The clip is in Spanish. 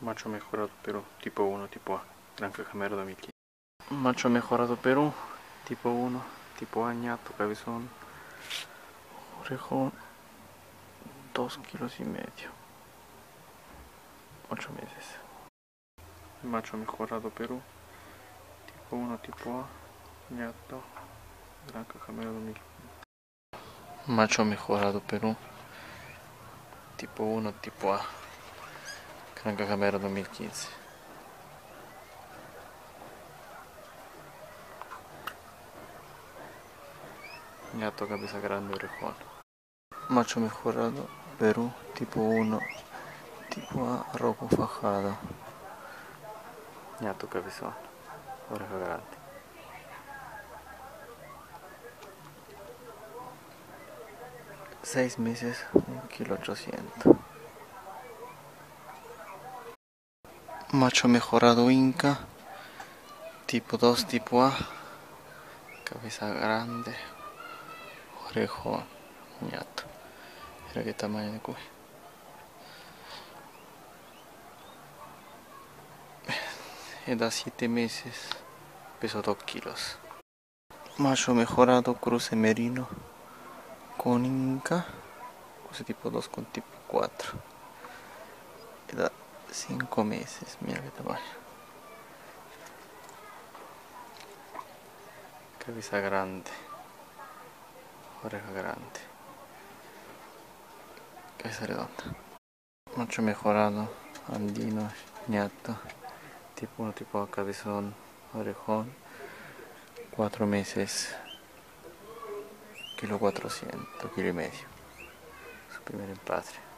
Macho mejorado Perú, tipo 1, tipo A, Granja Camero 2015. Macho mejorado Perú, tipo 1, tipo A, ñato, cabezón, orejón, 2,5 kilos, 8 meses. Macho mejorado Perú, tipo 1, tipo A, ñato, Granja Camero 2015. Macho mejorado Perú, tipo 1, tipo A, Granja Camero 2015. Ñato, cabeza grande, orejón. Macho mejorado Perú, tipo 1, tipo A, rojo fajado. Ñato, cabezón, oreja grande. 6 meses, 1,8 kg. Macho mejorado Inca, tipo 2, tipo A, cabeza grande, orejón, ñato. Mira qué tamaño de cuy. Edad 7 meses, peso 2 kilos. Macho mejorado cruce merino con Inca, cruce tipo 2 con tipo 4. Edad 5 meses, mira qué tamaño. Cabeza grande, oreja grande, cabeza redonda. Macho mejorado andino, ñato, tipo 1, tipo A, cabezón, orejón, 4 meses, 1,4 kg, 1,5 kg. Su primer empatre.